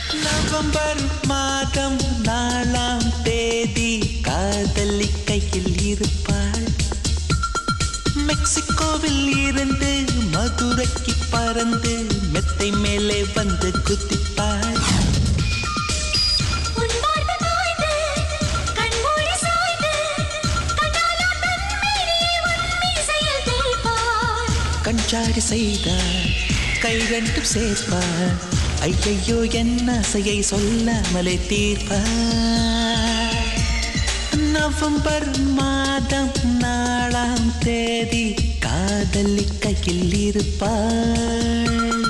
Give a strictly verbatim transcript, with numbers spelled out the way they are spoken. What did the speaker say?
November மாதம் நாலாம் தேதி காதலி கையில் இருப்பாள். மெக்சிகோவில் இருந்து மதுரைக்கு பறந்து மெத்தை மேலே வந்து குதிப்பாள். கஞ்சாடி செய்தார் கை ரெண்டும் சேர்ப்பார். ஐயையோ என்ன ஆசையை சொல்லாமலே தீர்ப்பார். நவம்பர் மாதம் நாலாம் தேதி காதலி கையில் இருப்பாள்.